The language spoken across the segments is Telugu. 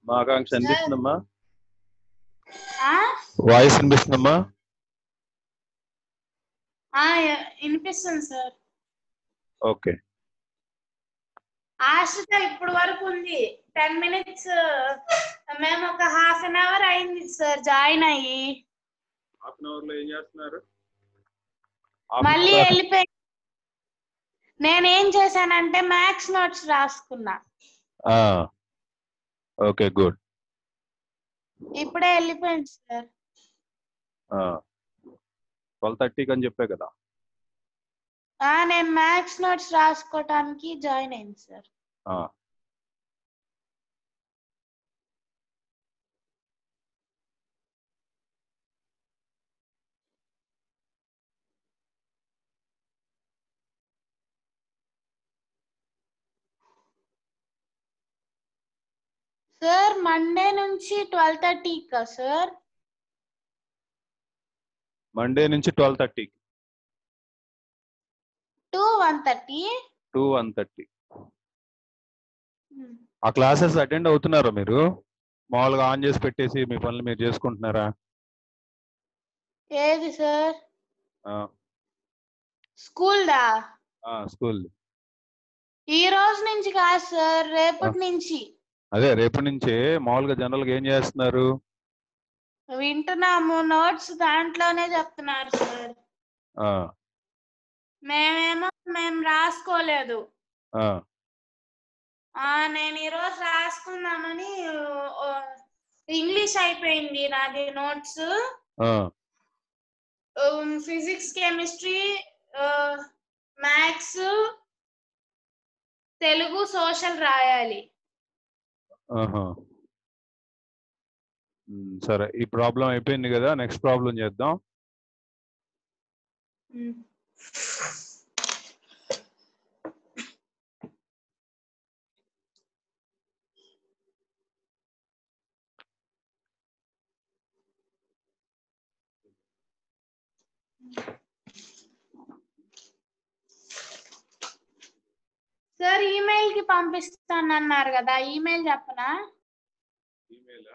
మా ఆకాంక్ష సార్ వినిపిస్తుందమ్మా? ఆ వాయిస్ వినిపిస్తుందమ్మా? వినిపిస్తుంది సార్. ఓకే. ఆశ్రిత ఇప్పుడు వరకు ఉంది 10 minutes. మేము ఒక హాఫ్ అన్ అవర్ అయింది సార్ జాయిన్ అయ్యి. హాఫ్ అన్ అవర్ లో ఏం చేస్తున్నారు? మళ్ళీ వెళ్ళిపోయి నేనేం చేశానంటే మ్యాథ్స్ నోట్స్ రాసుకున్నా. Okay good. ఇప్పుడే వెళ్ళిపోయింది సార్. 12:30 అని చెప్పే కదా. నేను మ్యాథ్స్ నోట్స్ రాసుకోవటానికి జాయిన్ అయింది సార్. సార్ మండే నుంచి 12:30కా సార్? మండే నుంచి 12:30 to 1:30. to 1:30. ఆ క్లాసెస్ అటెండ్ అవుతున్నారా మీరు? మామూలుగా ఆన్ చేసి పెట్టేసి మీ పనులు మీరు చేసుకుంటున్నారా? ఏది సార్? స్కూల్ దా? స్కూల్ ఈ రోజు నుంచి కాదు సార్, రేపటి నుంచి. అదే రేపటి నుంచే మామూలుగా జనరల్ గా ఏం చేస్తున్నారు? వింటున్నాము, నోట్స్ దాంట్లోనే చెప్తున్నారు సార్. మేము రాసుకోలేదు. నేను ఈరోజు రాసుకుందామని ఇంగ్లీష్ అయిపోయింది నాది notes. Physics, chemistry, maths, Telugu, social రాయాలి. సరే, ఈ ప్రాబ్లం అయిపోయింది కదా, నెక్స్ట్ ప్రాబ్లం చేద్దాం. సార్ ఈమెయిల్ కి పంపిస్తానన్నారు కదా, ఈమెయిల్ చెప్పనా? ఈమెయిల్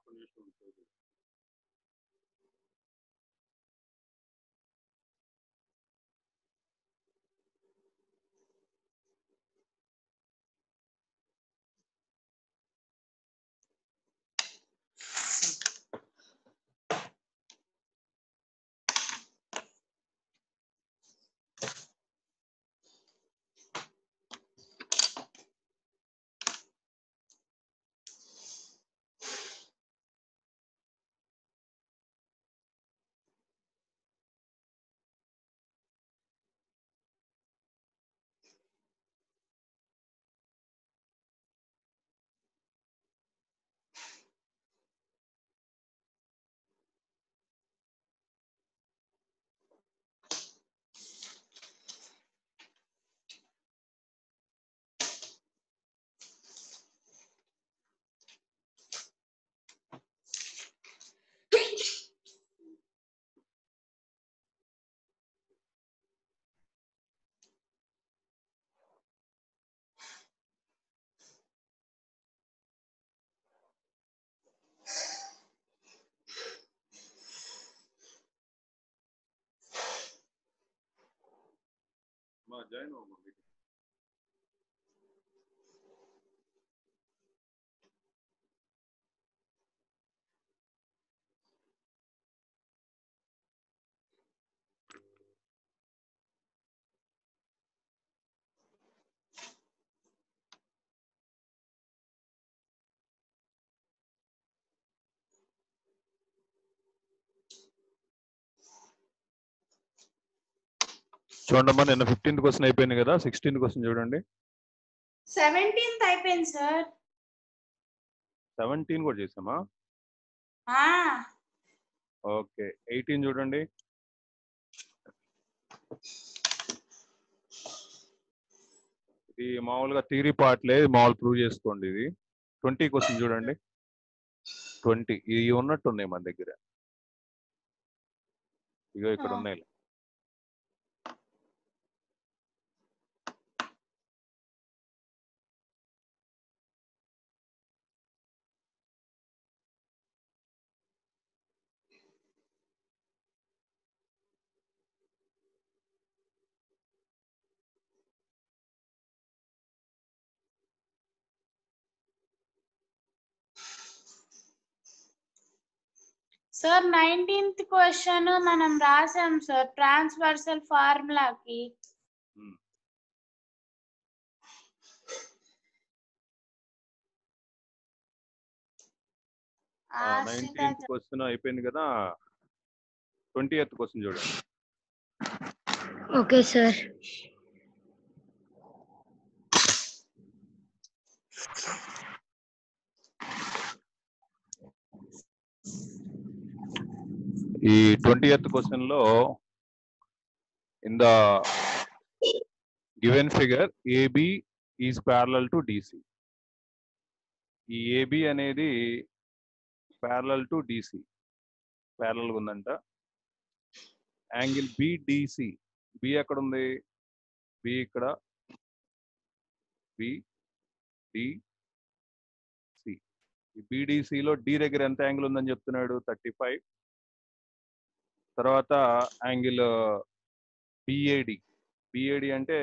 జాయిన్ అవ్వమా? చూడమ్మా, నిన్న 15th క్వశ్చన్ అయిపోయింది కదా, 16th క్వశ్చన్ చూడండి. 17th అయిపోయింది సార్. 17 కూడా చేసామా? ఓకే, 18 చూడండి. ఇది మామూలుగా థియరీ పార్ట్లే, మామూలు ప్రూవ్ చేసుకోండి. ఇది 20 క్వశ్చన్ చూడండి. 20 ఇవి ఉన్నట్టు ఉన్నాయి మన దగ్గర. ఇగో ఇక్కడ ఉన్నాయి. సార్ 19th క్వశ్చన్ మనం రాసాం సార్ ట్రాన్స్వర్సల్ ఫార్ములాకి. ఆశ్రిత 19th క్వశ్చన్ అయిపోయింది కదా. 20th క్వశ్చన్ చూడండి. Okay sir. ఈ 20th క్వశ్చన్ లో in the given figure AB is parallel to DC. ఈ ఏబి అనేది ప్యారలల్ టు డిసి, ప్యారలల్ ఉందంట. యాంగిల్ బిడిసి, బి ఎక్కడ ఉంది? బి ఇక్కడ, బిడిసి. బిడిసిలో డి దగ్గర ఎంత యాంగిల్ ఉందని చెప్తున్నాడు? 35. తర్వాత యాంగిల్ బిఏడి, బిఏడి అంటే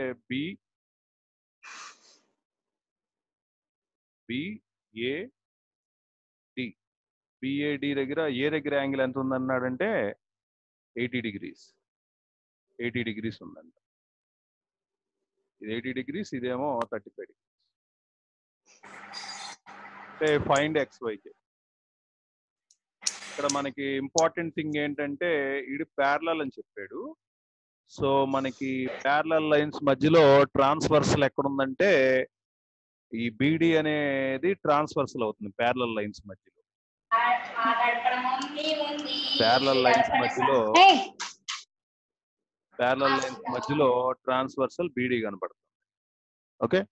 బిఏడి, బిఏడి దగ్గర ఏ దగ్గర యాంగిల్ ఎంత ఉందన్నాడంటే 80 degrees, 80 degrees ఉందంట. ఇది 80 degrees, ఇదేమో 35 degrees. అంటే ఫైండ్ XYZ. ఇక్కడ మనకి ఇంపార్టెంట్ థింగ్ ఏంటంటే ఇది ప్యారలల్ అని చెప్పాడు. సో మనకి ప్యారలల్ లైన్స్ మధ్యలో ట్రాన్స్వర్సల్ ఎక్కడ ఉందంటే ఈ బిడి అనేది ట్రాన్స్వర్సల్ అవుతుంది ప్యారలల్ లైన్స్ మధ్యలో. ప్యారలల్ లైన్స్ మధ్యలో ట్రాన్స్వర్సల్ బిడి కనపడుతుంది. ఓకే,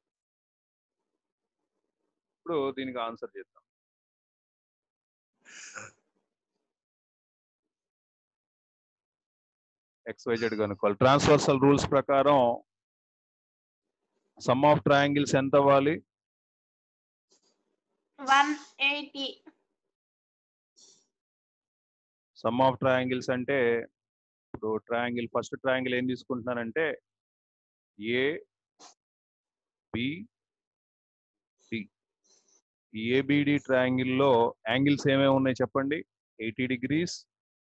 ఇప్పుడు దీనికి ఆన్సర్ చేద్దాం. XYZ కనుక్కోవాలి. ట్రాన్స్వర్సల్ రూల్స్ ప్రకారం సమ్ ఆఫ్ ట్రయాంగిల్స్ ఎంత అవ్వాలి? 180. సమ్ ఆఫ్ ట్రయాంగిల్స్ అంటే ఇప్పుడు ట్రయాంగిల్, ఫస్ట్ ట్రయాంగిల్ ఏం తీసుకుంటున్నానంటే ఏ బి డి. ఈ ఏబిడి ట్రయాంగిల్లో యాంగిల్స్ ఏమేమి ఉన్నాయి చెప్పండి? 80 degrees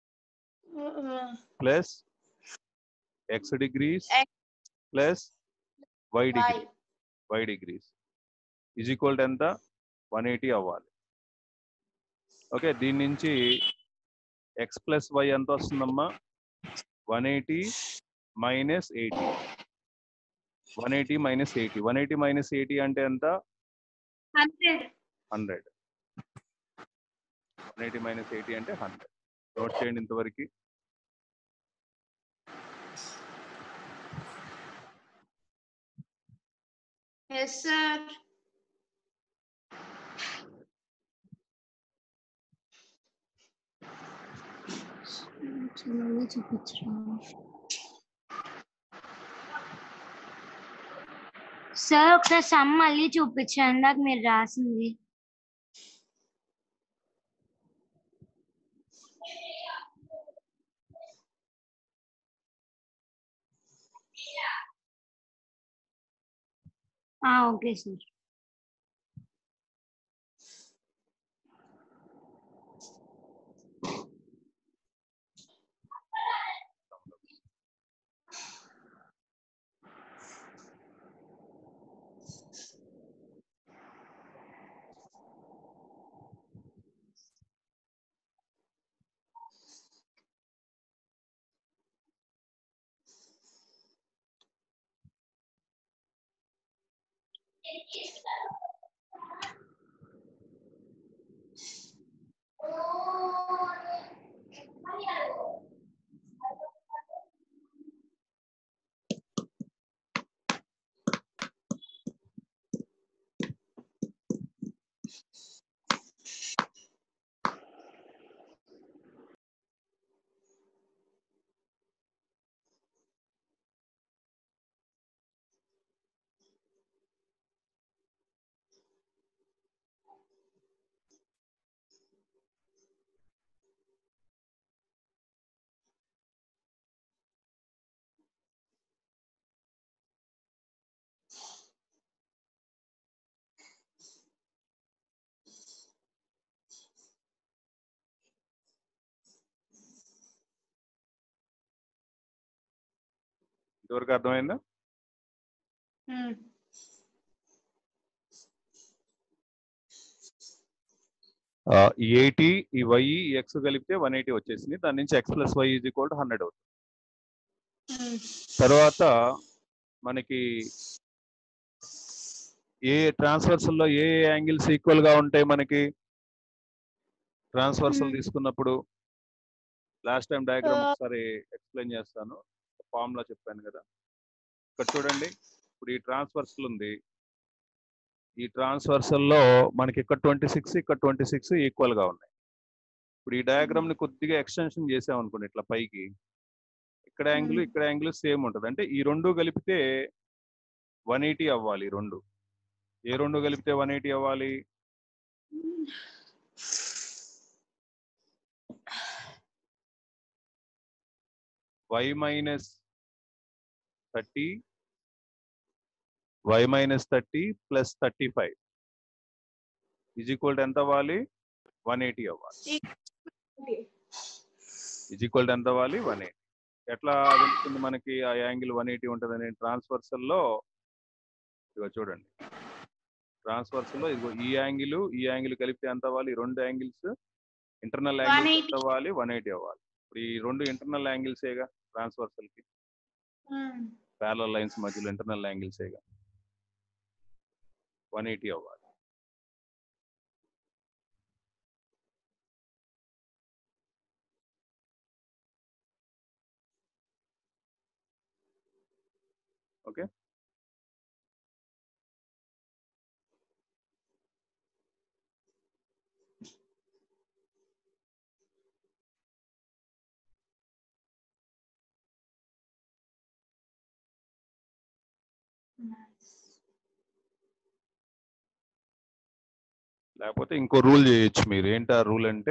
plus X degrees plus Y degrees is equal to ఎంత? 180 అవ్వాలి. ఓకే, దీని నుంచి X ప్లస్ Y ఎంత వస్తుందమ్మా? 180 మైనస్ 80. 180 మైనస్ 80. 180 మైనస్ 80 అంటే ఎంత? 100. 180 మైనస్ 80 అంటే 100. నోట్ చేయండి ఇంతవరకు. Yes, sir. సార్ ఒకసారి సమ్ మళ్ళీ చూపించండి, నాకు మీరు రాసింది. Okay sir. ఎవరికి అర్థమైందా? ఈ 80 ఈ y ఈ x కలిపితే 180 వచ్చేసింది. దాని నుంచి x plus y is equal to 100 అవుతుంది. తర్వాత మనకి ఏ ట్రాన్స్వర్సల్ లో ఏ యాంగిల్స్ ఈక్వల్ గా ఉంటాయి మనకి ట్రాన్స్వర్సల్ తీసుకున్నప్పుడు? లాస్ట్ టైం డయాగ్రామ్ ఒకసారి ఎక్స్ప్లెయిన్ చేస్తాను. ఫార్ములా చెప్పాను కదా. ఇక్కడ చూడండి, ఇప్పుడు ఈ ట్రాన్స్వర్సల్ ఉంది. ఈ ట్రాన్స్వర్సల్ లో మనకి ఇక్కడ 26 ఇక్కడ 26 ఈక్వల్ గా ఉన్నాయి. ఇప్పుడు ఈ డయాగ్రామ్ ని కొద్దిగా ఎక్స్టెన్షన్ చేసాం అనుకోండి, ఇట్లా పైకి, ఇక్కడ యాంగిల్ సేమ్ ఉంటుంది. అంటే ఈ రెండు కలిపితే 180 అవ్వాలి. ఈ రెండు ఏ రెండు కలిపితే 180 అవ్వాలి? y minus 30 plus 35 is equal to ఎంత అవ్వాలి? 180 అవ్వాలి. ఈజ్ ఈక్వల్ టు ఎంత అవ్వాలి? 180. ఎట్లా తెలుస్తుంది మనకి ఆ యాంగిల్ 180 ఉంటుందని? ట్రాన్స్వర్సల్ లో ఇదిగో చూడండి, ట్రాన్స్వర్సల్ లో ఇదిగో ఈ యాంగిల్ కలిపితే ఎంత అవ్వాలి? ఈ రెండు యాంగిల్స్ ఇంటర్నల్ యాంగిల్స్ ఎంత అవ్వాలి? 180 అవ్వాలి. ఇప్పుడు ఈ రెండు ఇంటర్నల్ యాంగిల్స్ ఏగా ట్రాన్స్వర్సల్ కి, ప్యారలల్ లైన్స్ మధ్యలో ఇంటర్నల్ యాంగిల్స్ ఏగా, 180 అవ్వాలి. ఓకే, లేకపోతే ఇంకో రూల్ చేయొచ్చు మీరు. ఏంటి ఆ రూల్ అంటే,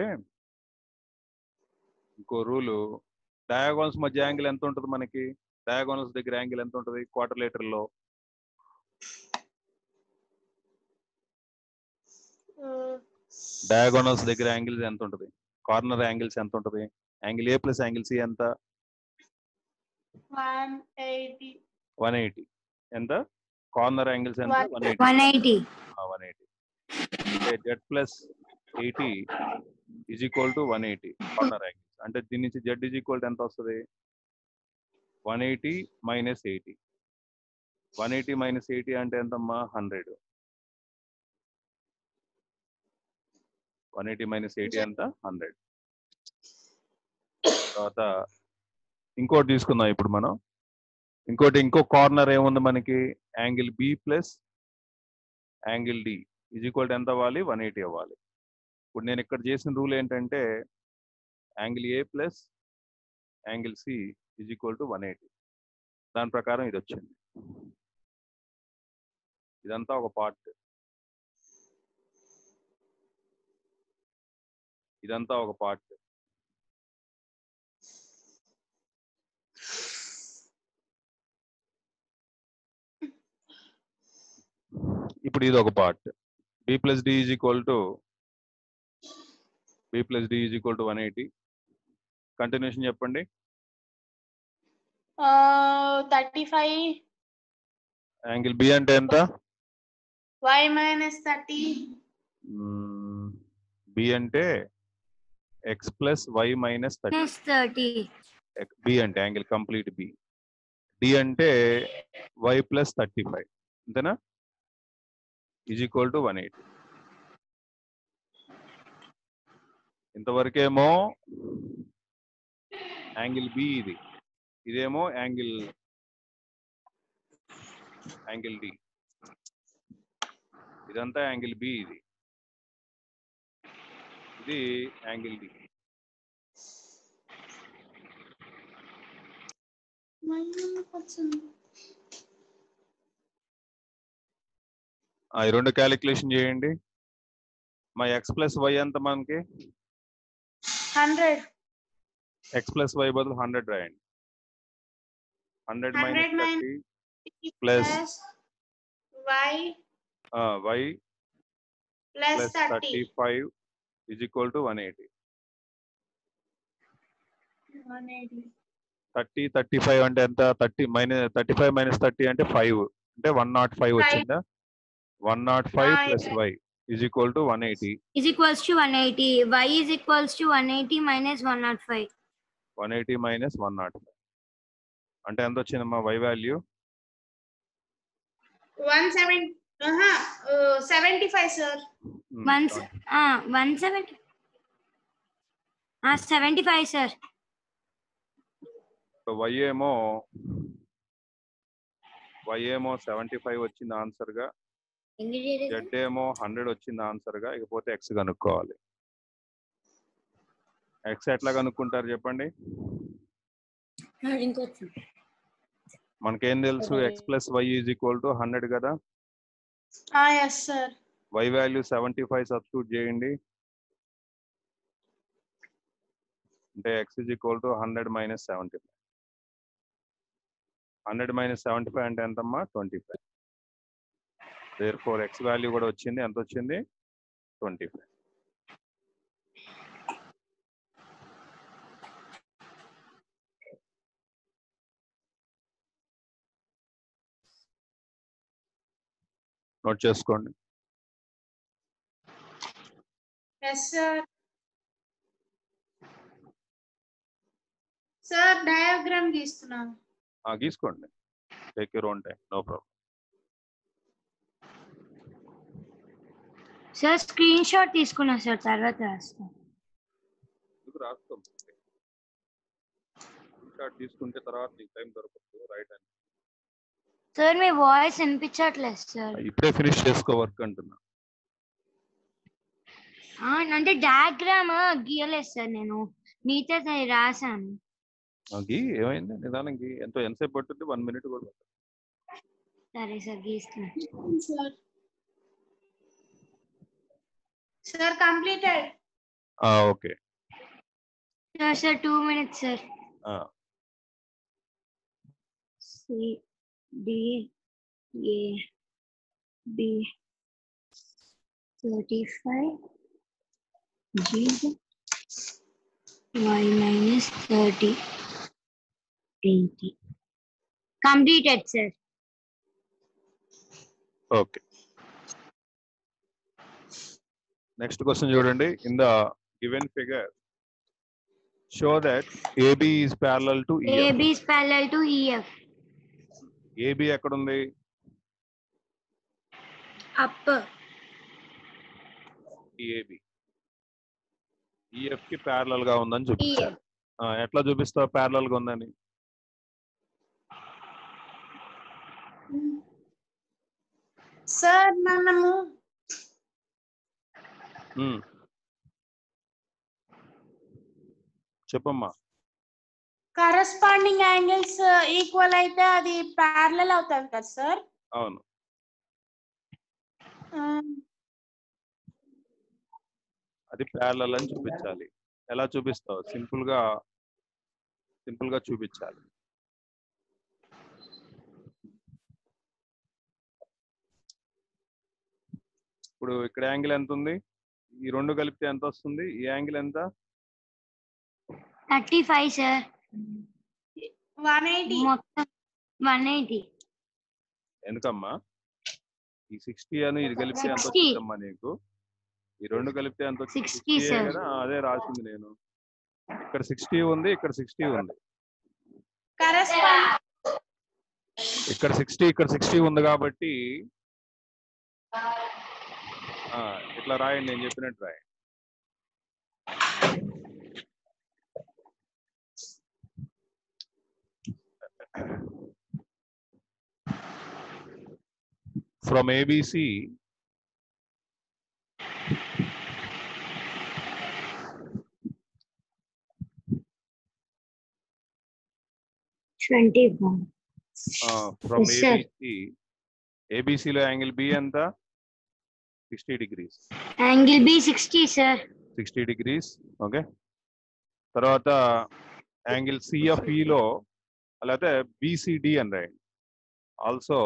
ఇంకో రూలు, డయాగోనల్స్ మధ్య యాంగిల్ ఎంత ఉంటుంది మనకి? డయాగోనల్స్ దగ్గర యాంగిల్ ఎంత ఉంటుంది క్వార్టర్లేటర్ లో? డయాగోనల్స్ దగ్గర యాంగిల్స్ ఎంత ఉంటుంది? కార్నర్ యాంగిల్స్ ఎంత ఉంటుంది? Angle A plus angle C ఎంత? 180. ఎంత? కార్నర్ యాంగిల్స్ ఎంత? 180. 180. అంటే z plus 80 is equal to 180 corner angles. అంటే దీని నుంచి z ఈజ్ ఈక్వల్ టు ఎంత వస్తుంది? 180 మైనస్ 80. 180 మైనస్ 80 అంటే ఎంతమ్మా? 100. 180 మైనస్ 80 ఎంత? 100. తర్వాత ఇంకోటి తీసుకుందాం ఇప్పుడు మనం. ఇంకో కార్నర్ ఏముంది మనకి? Angle B plus angle D is equal to ఎంత అవ్వాలి? 180 అవ్వాలి. ఇప్పుడు నేను ఇక్కడ చేసిన రూల్ ఏంటంటే, angle A plus angle C is equal to 180. దాని ప్రకారం ఇది వచ్చింది. ఇదంతా ఒక పార్ట్, ఇదంతా ఒక పార్ట్. ఇప్పుడు ఇది ఒక part. B plus D is equal to 180. Continuation చెప్పండి. 35. యాంగిల్ బి అంటే ఎంత? y minus 30. బి అంటే x plus y minus 30. B అంటే యాంగిల్ కంప్లీట్ బి. డి అంటే y ప్లస్ 35. అంతేనా? Is equal to 180. ఇంతవరకేమో యాంగిల్ బి ఇది, ఇదేమో యాంగిల్ డి. ఇదంతా యాంగిల్ బి, ఇది యాంగిల్ డి. ఈ రెండు క్యాలిక్యులేషన్ చేయండి. మా ఎక్స్ ప్లస్ వై ఎంత మనకి? 100. ఎక్స్ ప్లస్ వై బదులు 100 రాయండి. 100 minus 30 plus y plus 35 is equal to 180. 30 35 అంటే ఎంత 35 minus 30 అంటే 5 అంటే 105 వచ్చిందా 105 plus y is equal to 180 is equals to 180. Y is equals to 180 minus 105. 180 minus 105 అంటే ఎంత వచ్చిందమ్మా y value 75 sir. 170. 75 sir. y ఏమో 75 వచ్చింది ఆన్సర్ గా z ఏమో 100 వచ్చింది ఆన్సర్ గా ఇకపోతే x కనుక్కోవాలి x ఎట్లా కనుక్కుంటారు చెప్పండి మనకేం తెలుసు x plus y is equal to 100 కదా yes sir. y value 75 substitute చేయండి అంటే x is equal to 100 minus 75 100 minus 75 అంటే ఎంతమ్మా 25 therefore x వాల్యూ కూడా వచ్చింది ఎంత వచ్చింది 25 నోట్ చేసుకోండి Yes sir. సార్ డయాగ్రామ్ గీస్తున్నాను. గీసుకోండి take your own time no problem sir screen shot తీసుకున్నా సార్ తర్వాత రాస్తాను. రాస్తాం షాట్ తీసుకుంటే తర్వాత నీకు టైం దొరకదు రైట్ అని సార్ మీ వాయిస్ వినిపించట్లేదు సార్. ఇప్పుడే ఫినిష్ చేసుకో వర్క్ అంటున్నా అంటే డయాగ్రామ్ గీయలేదు సార్ నేను మీతో రాశాను. ఏమైంది నిదానంకి ఎంతసేపు పట్టుద్ది 1 minute కూడా సరే సార్ గీస్తున్నా. Sir completed. Okay sir 2 minutes sir. C D A B 35 G Y minus 30 80 completed sir. Okay next question చూడండి in the given figure show that AB is parallel to EF. AB is parallel to EF. AB ఎక్కడ ఉంది Up. AB EF కి ప్యారలల్ గా ఉందని చూపించాలి. ఎట్లా చూపిస్తావు ప్యారలల్ గా ఉందని సార్ మనము చెప్పమ్మా కరెస్పాండింగ్ యాంగిల్స్ ఈక్వల్ అయితే అది ప్యారలల్ అవుతుంది కదా సార్. అవును అది ప్యారలల్ అని చూపించాలి. ఎలా చూపిస్తావు సింపుల్ గా చూపించాలి. ఇప్పుడు ఇక్కడ యాంగిల్ ఎంత ఉంది ఈ రెండు కలిపితే ఎంత వస్తుంది ఈ యాంగిల్ ఎంత 35 సార్. 180 మొత్తం 180. ఎందుకమ్మా ఈ 60 అని ఇది కలిపితే ఎంత వచ్చిందమ్మా నీకు ఈ రెండు కలిపితే ఎంత వచ్చింది 60 కదా అదే రాసింది నేను ఇక్కడ 60 ఉంది ఇక్కడ 60 ఉంది ఇక్కడ 60 ఇక్కడ 60 ఉంది కాబట్టి ఇట్లా రాయండి నేను చెప్పినట్టు రాయండి. From ABC from ABC లో యాంగిల్ B ఎంత 60 degrees. Angle B 60 sir. 60 degrees okay. తర్వాత యాంగిల్ CFE లో అలాగే BCD అని రాయండి. ఆల్సో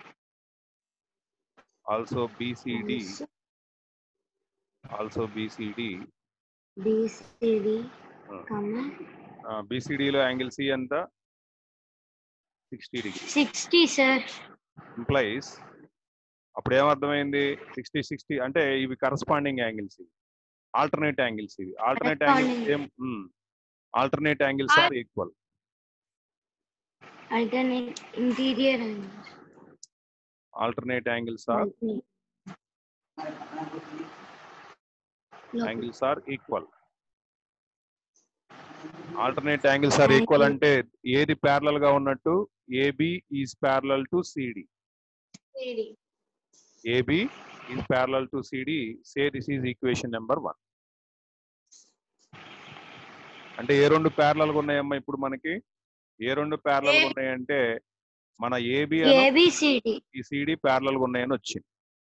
BCD BCD లో యాంగిల్ C ఎంత 60 degrees. 60, sir. Implies అప్పుడు ఏమర్థమైంది 60 అంటే ఇవి కరస్పాండింగ్ యాంగిల్స్, ఇవి ఆల్టర్నేట్ యాంగిల్స్, ఇవి alternate angles same, alternate angles are equal. Alternate interior and alternate angles are angles are equal. Alternate angles are equal అంటే ఏది ప్యారలల్ గా ఉన్నట్టు? AB is parallel to CD. AB is parallel to CD. Say this is equation number 1. అంటే ఏ రెండు ప్యారలల్ గా ఉన్నాయమ్మా ఇప్పుడు మనకి? ఏ రెండు ప్యారలల్ గా ఉన్నాయంటే మన ఏబి ఈ సిడి ప్యారలల్ గా ఉన్నాయని వచ్చింది.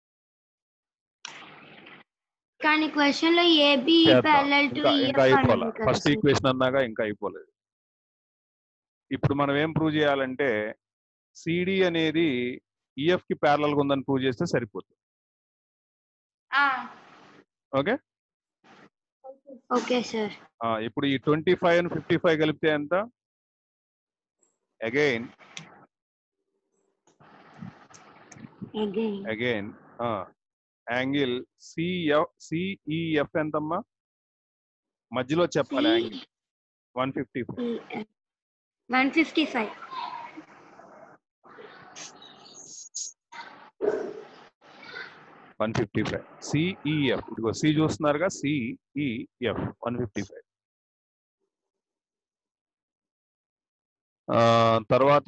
కానీ క్వశ్చన్ లో ఏబి ప్యారలల్ టు ఇంకా అయిపోలే, ఫస్ట్ ఈక్వేషన్ అన్నాగా ఇంకా అయిపోలేదు. ఇప్పుడు మనం ఏం ప్రూవ్ చేయాలంటే సిడి అనేది ఈఎఫ్ కి ప్యారలల్ గా ఉందని ప్రూవ్ చేస్తే సరిపోతుంది. Okay okay sir. ఇప్పుడు ఈ 25 and 55 కలిపితే ఎంత? అగైన్ యాంగిల్ సిఈఎఫ్ ఎంతమ్మా? మధ్యలో చెప్పాలి యాంగిల్ 155. 155. 155 సిఈఎఫ్. ఇదిగో సి చూస్తున్నారుగా, సిఈఎఫ్ 155. తర్వాత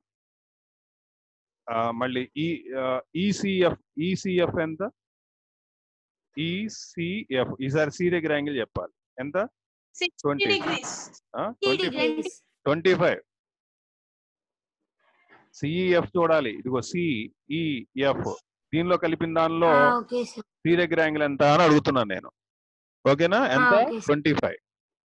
మళ్ళీ ఈసీఎఫ్ ఎంత? ఈసీఎఫ్ ఈసారి సి దగ్గర యాంగిల్ చెప్పాలి. ఎంత? 25. సిఈఎఫ్ చూడాలి. ఇదిగో సిఈఎఫ్ దీనిలో కలిపిన దానిలో సి దగ్గర యాంగిల్ ఎంత అని అడుగుతున్నాను నేను. ఓకేనా? ఎంత? 25.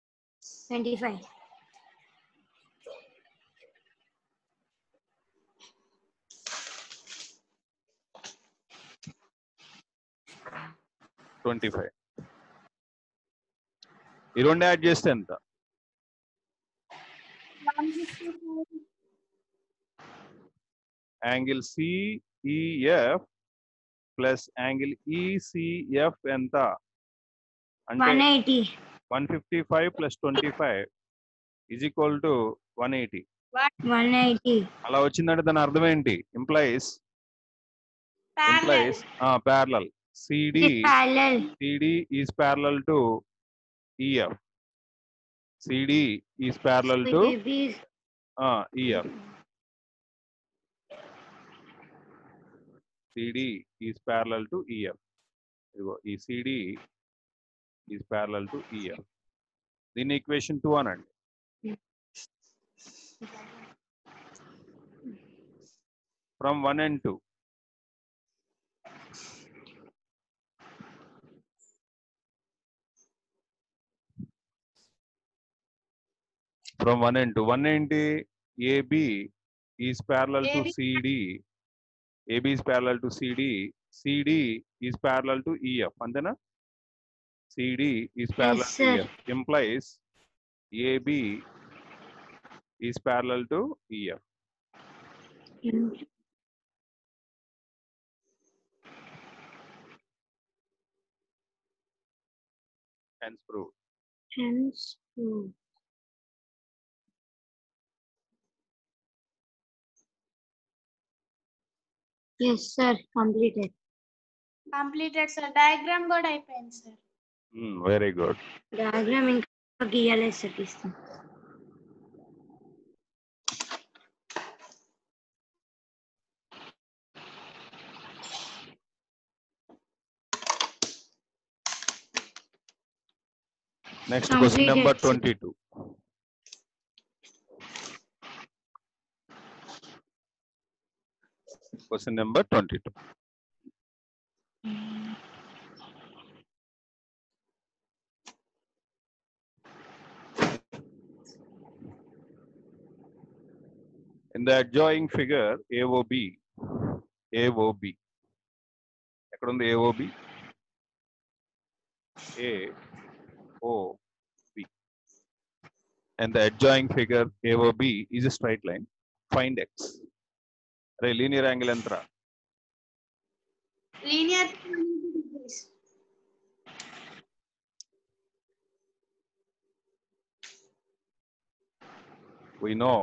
ఈ రెండు యాడ్ చేస్తే ఎంత? Angle CEF plus angle ECF ఎంత అంటే 155 ప్లస్ 25 ఈజ్ ఈక్వల్ టు 180. అలా వచ్చిందంటే దాని అర్థం ఏంటి? Implies parallel. CD is parallel to EF. CD is parallel to EF. CD is parallel to EF. ఈ CD is parallel to EF. దీని ఈక్వేషన్ 2 అనండి. From 1 and 2. From 1 and 2. 1 ఏంటి? AB is parallel to CD. AB is parallel to CD. CD is parallel to EF. అంతేనా? CD is parallel to EF. Implies AB is parallel to EF. Hence proved. Yes sir, completed sir. Diagram కూడా అయిపోయింది sir. Very good. Diagram ఇంకా గీయాలి sir. తీస్తాం. Next question number 22. Question number 22. In the adjoining figure AOB. ఎక్కడ ఉంది AOB? AOB. And the adjoining figure AOB is a straight line. Find X. అరే లీనియర్ యాంగిల్ ఎంతరా? Linear 180 degrees. We know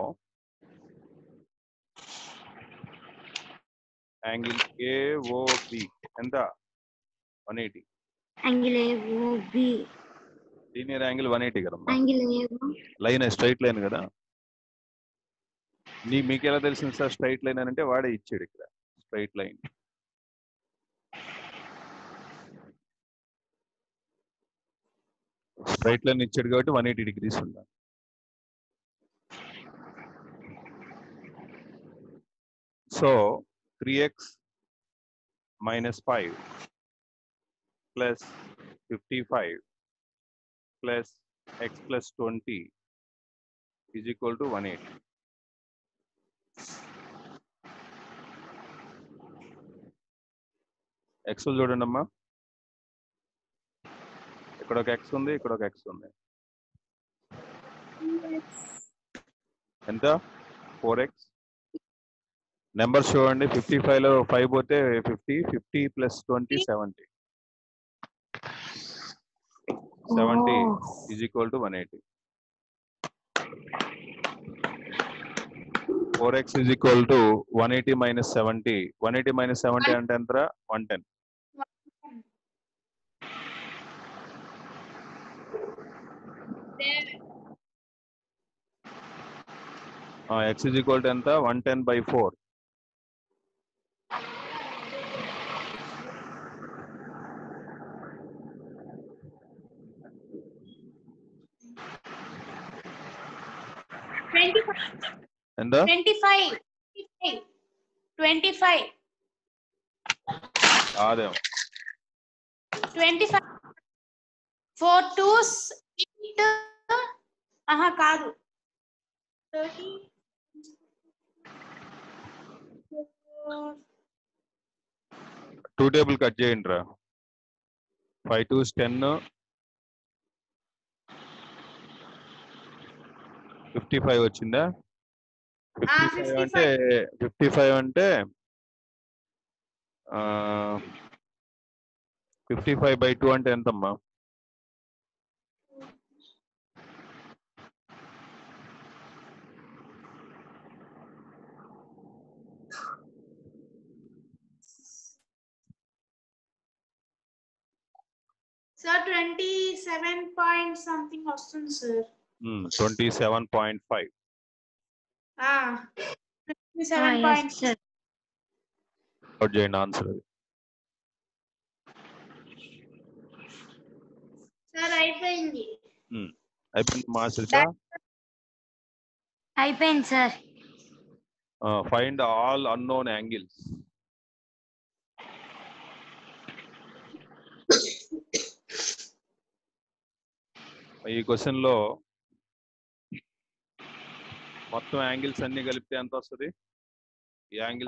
angle AOB ఎంత? 180. Angle AOB. లీనియర్ యాంగిల్ 180 కదమ్మా. Angle AOB. Line straight line కదా. మీకు ఎలా తెలిసింది సార్ స్ట్రైట్ లైన్ అని? అంటే వాడే ఇచ్చాడు ఇక్కడ స్ట్రైట్ లైన్. స్ట్రైట్ లైన్ ఇచ్చాడు కాబట్టి 180 degrees ఉండాలి. So 3x minus 5 plus 55 plus x plus 20 is equal to 180. x చూడండి అమ్మా, ఇక్కడ ఒక x ఉంది, ఇక్కడ ఒక x ఉంది. ఎంత? 4x. నెంబర్స్ చూడండి, 55 లో 5 పోతే 50, 50 plus 20 70. 70 is equal to 180. 4x is equal to 180 minus 70. 180 minus 70 అంటే ఎంతరా? 110. x is equal to ఎంత? 110 by 4. ఎంత? 25. అదే 25. 4 2s 8. ఆహా కాదు. 30. 2 టేబుల్ కట్ చేయండి రా. 5 2s 10. 55 వచ్చిందా? 55 అంటే 55 అంటే 55 by 2 అంటే ఎంతమ్మా? సార్ 27 పాయింట్ సంథింగ్ వస్తుంది సార్. 27.5. 27. అవుట్ చేయండి ఆన్సర్ అది. సార్ అయిపోయింది. అయిపోయింది మా శిల్ప. అయిపోయింది sir. Find all unknown angles. ఈ క్వశ్చన్ లో మొత్తం యాంగిల్స్ అన్ని కలిపితే ఎంత వస్తుంది? ఈ యాంగిల్స్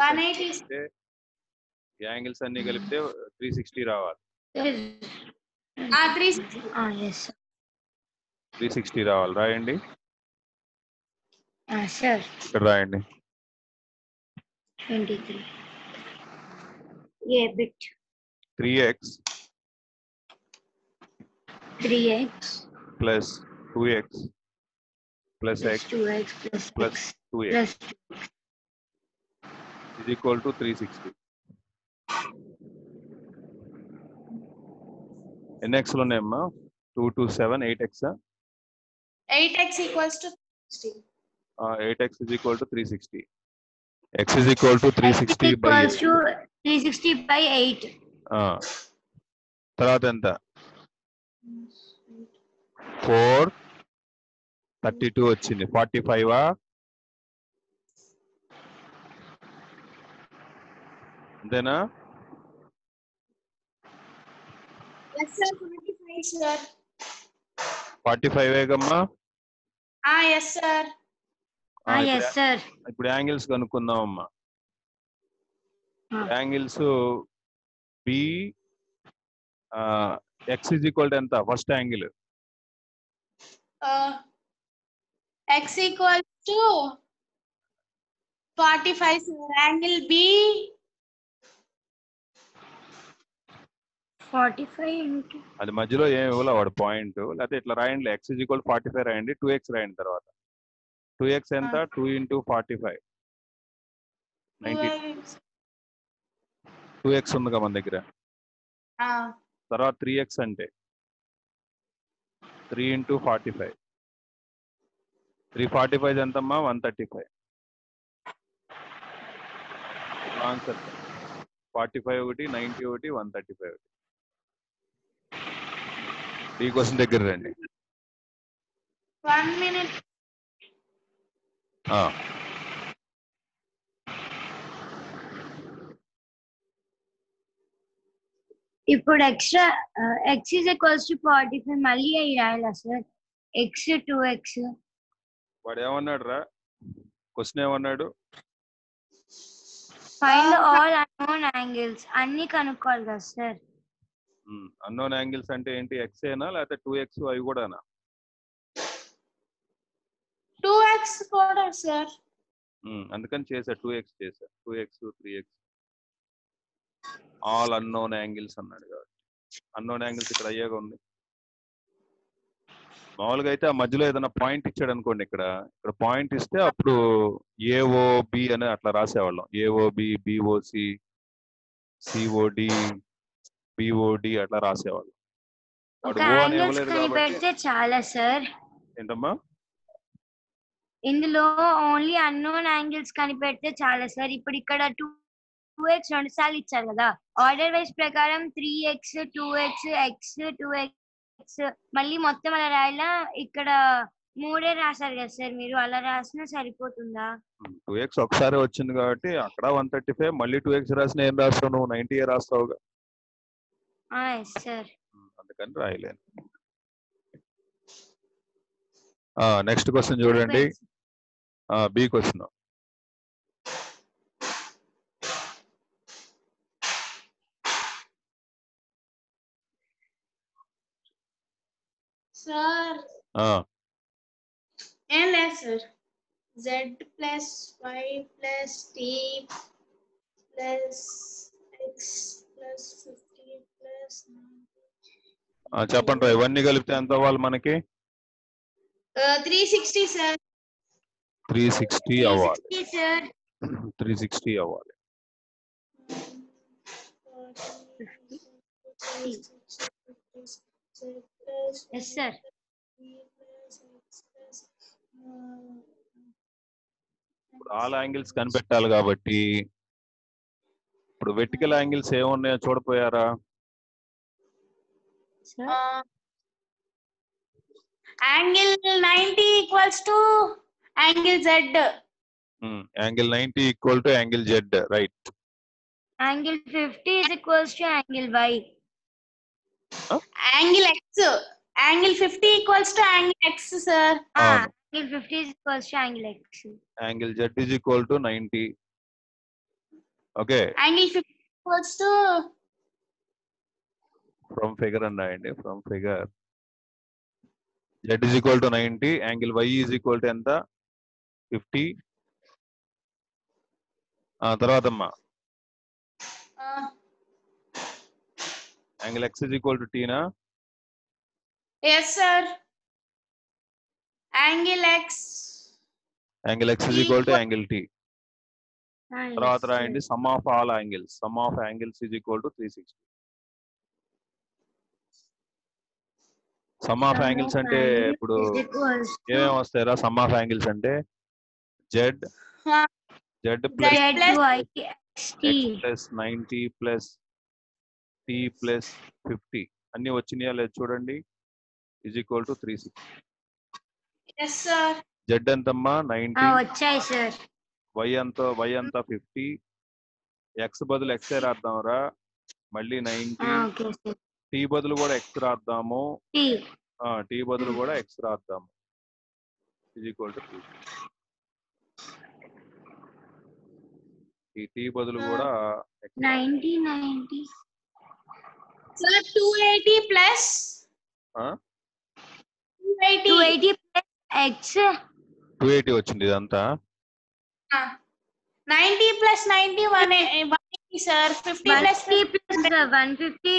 అన్ని కలిపితే 360 రావాలి. 360 రావాలి. రాయండి సార్. ఇక్కడ రాయండి. 23 A bit 3x plus 2x plus x 2x plus 2x is equal to 360. ఎన్ని ఎక్స్లు ఉన్నాయమ్మా? 2 2 7 8x. 8x equals to 60. 8x is equal to 360. x is equal to 360 by 8. 360 by 8. తర్వాత ఎంత? 4 32 వచ్చింది. 45 అంతేనా? Yes sir, 45 sir. 45 ఏగమ్మా? Yes sir. Yes sir. ఇప్పుడు యాంగిల్స్ కనుక్కుందాం అమ్మా. Angles B x is equal to ఎంత? First angle X equals to 45 sir. Angle B 45 into అది మధ్యలో ఏం ఇవ్వలే వాడు పాయింట్, లేకపోతే ఇట్లా రాయండి x = 45 రాయండి, 2x రాయండి తర్వాత. 2x ఎంత? 2 × 45 90. 2x ఉందిగా మన దగ్గర. తర్వాత 3x అంటే 3 × 45. 345 ఎంతమ్మా? 135. ఆన్సర్ 45 ఒకటి, 90 ఒకటి, 135 ఒకటి. ఈ క్వశ్చన్ దగ్గర రండి. 1 minute. ఇప్పుడు ఎక్స్ట్రా x = 45 మళ్ళీ అవి రాయాలా సార్? x 2x. వాడు ఏమన్నాడు రా? క్వశ్చన్ ఏమన్నాడు? Find all unknown angles. అన్ని కనుక్కోవాలి కదా సార్? అన్నోన్ యాంగిల్స్ అంటే ఏంటి? x ఏనా లేకపోతే 2x అవి కూడానా? 2x కూడా సార్. అందుకని చేసా 2x చేసా. 2x 3x all unknown angles అన్నాడు కాబట్టి అన్నోన్ యాంగిల్స్ ఇక్కడ అయ్యేగా ఉంది. మామూలుగా అయితే ఆ మధ్యలో ఏదైనా పాయింట్ ఇచ్చాడు అనుకోండి, ఇక్కడ పాయింట్ ఇస్తే అప్పుడు AOB అని అట్లా రాసేవాళ్ళం. AOB, BOC, COD, BOD అట్లా రాసేవాళ్ళం. ఒక యాంగిల్స్ కనిపెడితే చాలా సార్. ఏంటమ్మా? ఇందులో ఓన్లీ అన్నోన్ యాంగిల్స్ కనిపెడితే చాలా సార్. ఇప్పుడు ఇక్కడ 2x 2 సార్లు ఇచ్చారు కదా, ఆర్డర్ వైజ్ ప్రకారం 3x 2x x 2x మళ్ళీ మొత్తం అలా రాయాలా? ఇక్కడ 3 రాశారు కదా సార్ మీరు, అలా రాసినా సరిపోతుందా? 2x ఒకసారి వచ్చింది కాబట్టి అక్కడ 135, మళ్ళీ 2x రాసిన ఏం రాస్తావు నువ్వు? 90 రాస్తావుగా. సార్ అందుకని రాయలేను. నెక్స్ట్ క్వశ్చన్ చూడండి. B question. సార్ ఏం లేదు sir. z + y + t + x + 50 + చెప్పండి రా, ఇవన్నీ కలిపితే ఎంత అవ్వాలి మనకి? 360 సార్. 360 అవ్వాలి. 360 అవ్వాలి. Yes sir. ఇప్పుడు ఆల్ యాంగిల్స్ కనిపెట్టాలి కాబట్టి ఇప్పుడు వెర్టికల్ యాంగిల్స్ ఏమున్నాయో చూడపోయారా? Angle 90 = angle z. Angle 90 = angle z, right. Angle 50 = angle y. Angle x. Angle 50 = angle x sir. Angle 50 = angle x. Angle z = 90. Okay. Angle 50 from figure అన్నాయండి. From figure z = 90, angle y = ఎంత? 50. తర్వాత అమ్మా యాంగిల్ x = t నా? Yes sir. Angle x = angle t. తర్వాత రాయండి sum of all angles. Sum of angles = 360. Sum of angles అంటే ఇప్పుడు ఏమేమి వస్తాయిరా? సమ్ ఆఫ్ యాంగిల్స్ అంటే z + x + 90 + t + 50 అన్ని వచ్చినాయా లేదు చూడండి. = 360. Yes sir. z ఎంతమ్మా? 90. వచ్చాయి సార్. y అంతా 50. x బదులు x రాద్దాం రా. మళ్ళీ 90. t బదులు కూడా x రాద్దాము. t బదులు కూడా x రాద్దాము. = 360. ఈ t బదులు కూడా 90 సార్ 280 ప్లస్ 280 ప్లస్ x 280 వచ్చింది ఇదంతా. 90 plus 90 180 sir. 50 plus 150 plus 150.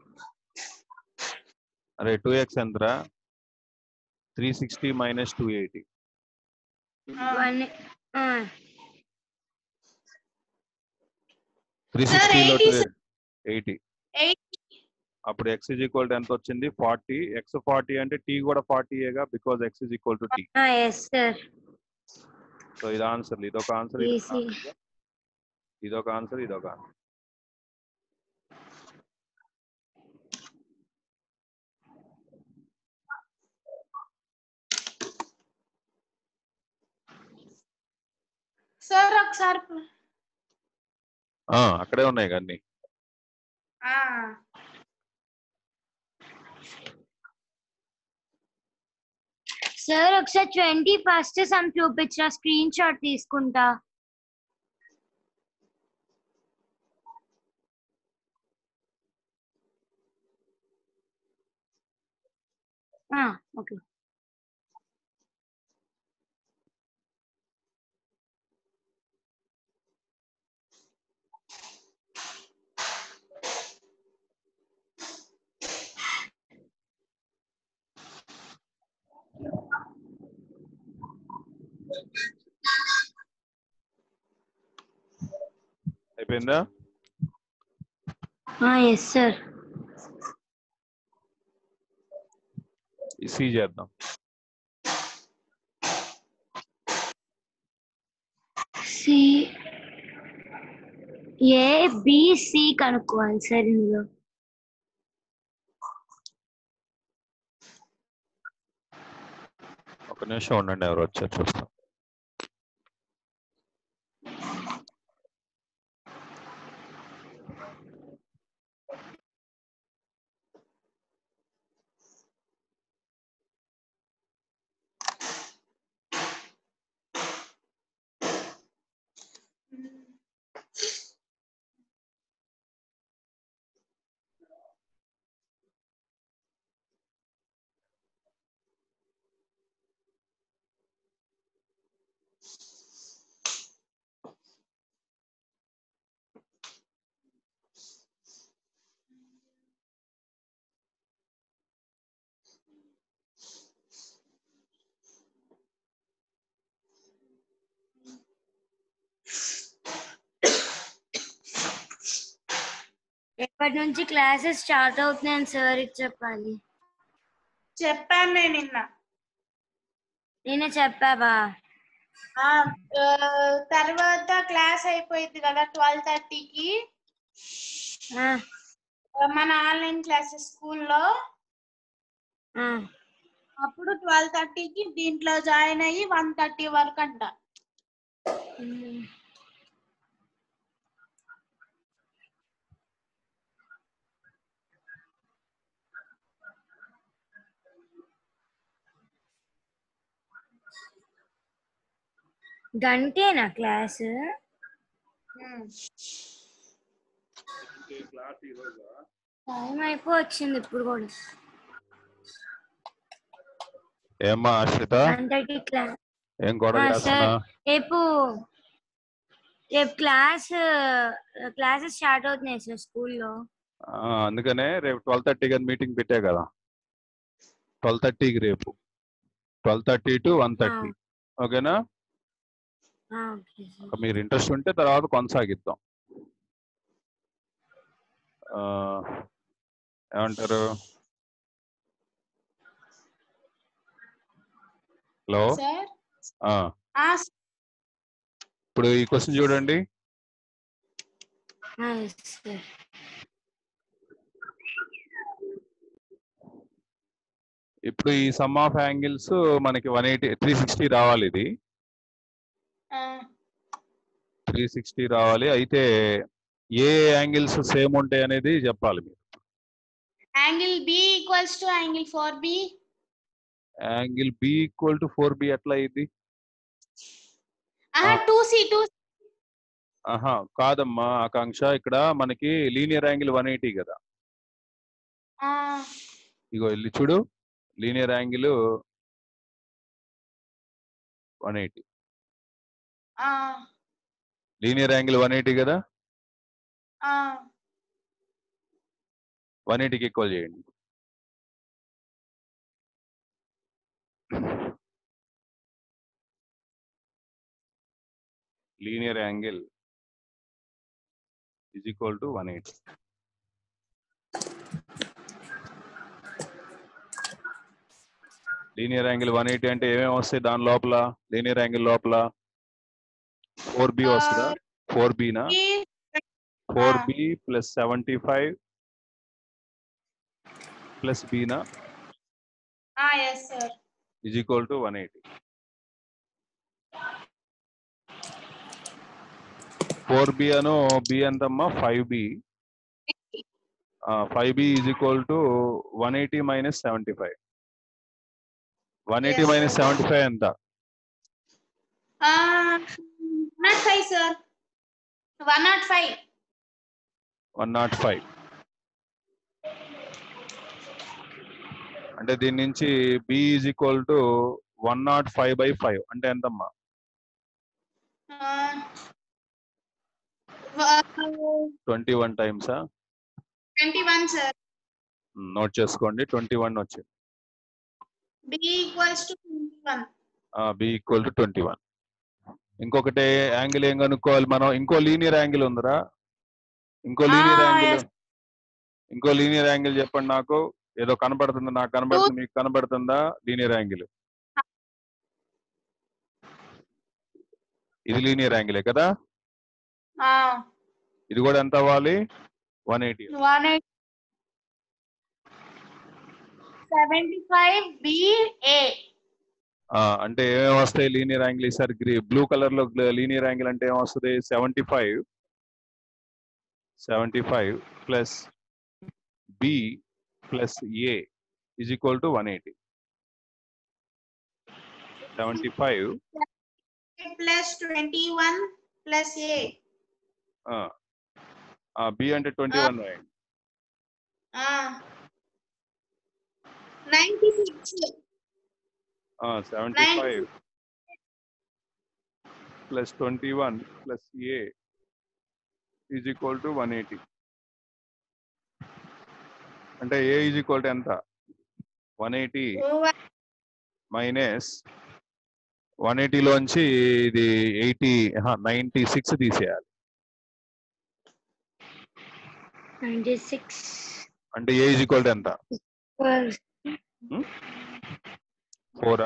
అరే 2x ఎంతరా 360 minus 280 360 లో 80 అప్పుడు x is equal to ఎంత వచ్చింది 40 x 40 అంటే t కూడా 40 ఏగా because x is equal to t. yes sir. So ఇది ఆన్సర్, ఇదొక ఆన్సర్, ఇదొక ఆన్సర్, ఇదొక ఆన్సర్. సార్ ఒకసారి అక్కడే ఉన్నాయి కానీ సార్ ఒకసారి 20 ఫస్ట్ సమ్ చూపించా, స్క్రీన్ షాట్ తీసుకుంటా. ఓకే అయిపోయిందా? Yes sir. సి చేద్దాం. సి ఏ బి సి కనుక్కోవాలి సార్ ఇందులో. ఒక నిమిషం ఉండండి, ఎవరు వచ్చారు చూస్తాం. ఎప్పటి నుంచి క్లాసెస్ స్టార్ట్ అవుతున్నాయని సార్ చెప్పాలి. చెప్పాను నేను నిన్న చెప్పావా? తర్వాత క్లాస్ అయిపోయింది కదా 12:30కి మన ఆన్లైన్ క్లాసెస్ స్కూల్లో. అప్పుడు 12:30కి దీంట్లో జాయిన్ అయ్యి 1:30 వరకు అంట. గంటేనా క్లాస్? టైం అయిపోవచ్చింది ఇప్పుడు కూడా. ఏమ్మా ఆశ్రిత, ఏం గొడవ చేస్తున్నా? రేపు క్లాసెస్ స్టార్ట్ అవుతున్నాయి సార్ స్కూల్లో. అందుకనే రేపు 12:30 కానీ మీటింగ్ పెట్టే కదా, 12:30కి రేపు 12:30 to 1:30. ఓకేనా? మీరు ఇంట్రెస్ట్ ఉంటే తర్వాత కొనసాగిద్దాం. ఏమంటారు? హలో, ఇప్పుడు ఈ క్వశ్చన్ చూడండి. ఇప్పుడు ఈ సమ్ ఆఫ్ యాంగిల్స్ మనకి 180 360 రావాలి. ఇది 360 రావాలి. అయితే ఏ యాంగిల్స్ సేమ్ ఉంటాయి అనేది చెప్పాలి మీరు. Angle B equals to angle 4B. Angle B equal to 4B ఎట్లా అయింది? 2C. కాదమ్మా ఆకాంక్ష, ఇక్కడ మనకి లీనియర్ యాంగిల్ 180 కదా. ఇగో వెళ్ళి చూడు, లీనియర్ యాంగిల్ 180. లీనియర్ యాంగిల్ 180 కదా, 180కి ఈక్వల్ చేయండి. Linear angle is equal to 180. Linear angle 180 అంటే ఏమేమి వస్తాయి దాని లోపల? లీనియర్ యాంగిల్ లోపల 4b వస్తుందా? 4b నా? 4b ప్లస్ 75 ప్లస్ b నా? yes sir. is equal to 180. 4b అను b ఎంతమ్మా? 5b. 5b is equal to 180 minus 75. 180 minus 75 ఎంత? Not 5 sir. 105. 105. అంటే దీని నుంచి b is equal to 105/5 అంటే ఎంతమ్మా? 21 times. 21 sir. నోట్ చేసుకోండి, 21 వచ్చింది. b equals to 21. b equal to 21. ఇంకొకటి యాంగిల్ ఏం కనుక్కోవాలి మనం? ఇంకో లీనియర్ యాంగిల్ ఉందిరా? ఇంకో లీనియర్ యాంగిల్ చెప్పండి నాకు. ఏదో కనబడుతుంది, నాకు కనబడుతుంది, మీకు కనబడుతుందా లీనియర్ యాంగిల్? ఇది లీనియర్ యాంగిలే కదా? ఇది కూడా ఎంత అవ్వాలి? 180. 75 BA. అంటే ఏమేమి వస్తాయి లీనియర్ యాంగిల్? ఈసారి బ్లూ కలర్ లో లీనియర్ యాంగిల్ అంటే ఏమొస్తుంది? 75 plus B plus A is equal to 180. 75 plus 21 plus A. B అంటే 21 రాయండి. 96. 75 plus 21 plus A is equal to 180. అంటే A is equal to ఎంత? 180 మైనస్ 180 లోంచి ఇది 96 తీసేయాలి. 96 అంటే A is equal to ఎంత? 4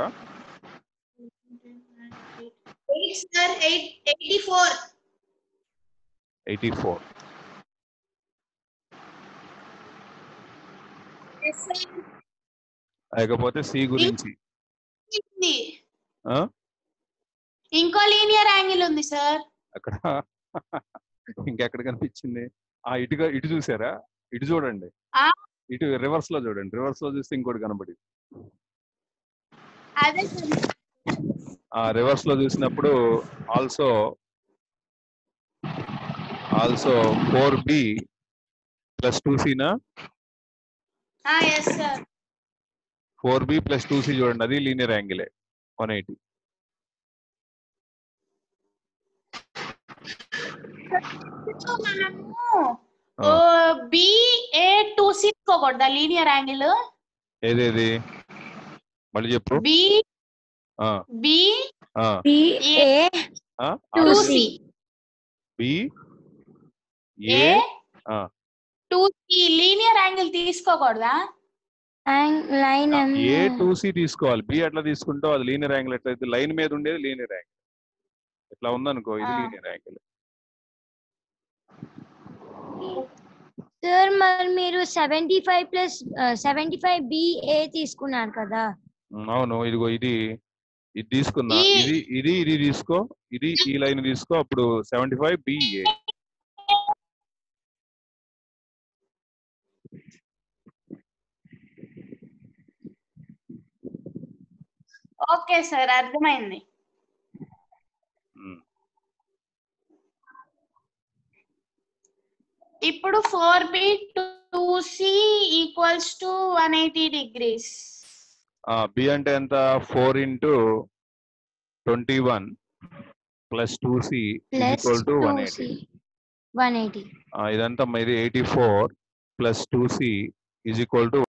8 sir. 84. 84. Yes sir. లేకపోతే C గురించి ఇంకో లీనియర్ యాంగిల్ ఉంది సార్ అక్కడ. ఇంకెక్కడ కనిపించింది? ఇటు చూసారా? ఇటు చూడండి, ఇటు రివర్స్ లో చూడండి. రివర్స్ లో చూస్తే ఇంకోటి కనబడింది. అదే రివర్స్ లో చూసినప్పుడు ఆల్సో 4b ప్లస్ 2c నా? yes sir. 4b plus 2c చూడండి, అది లీనియర్ యాంగిలే 180. మనము BA2C తీసుకోకూడదా లీనియర్ యాంగిల్? ఏదేది మళ్ళీ చెప్పు. BA2C. Linear angle తీసుకోకూడదా? A2C తీసుకోవాలి. B ఎట్లా తీసుకుంటావు? అది లీనియర్ యాంగిల్. ఎట్లయితే లైన్ మీద ఉండేది లీనియర్ యాంగిల్. ఎట్లా ఉందనుకో, ఇది లీనియర్ యాంగిల్. సార్ మరి మీరు 75 ప్లస్ 75 BA తీసుకున్నారు కదా? అవును, ఇదిగో ఇది తీసుకున్నా. ఇది తీసుకో, ఇది ఈ లైన్ తీసుకో, అప్పుడు 75 BA. ఓకే సార్, అర్థమైంది. ఇప్పుడు 4B2C equals to 180 degrees. B అంటే ఎంత? 4 into 21 plus 2c plus equal to 2c 180. ఇదంతా ఇది 84 plus 2c is equal to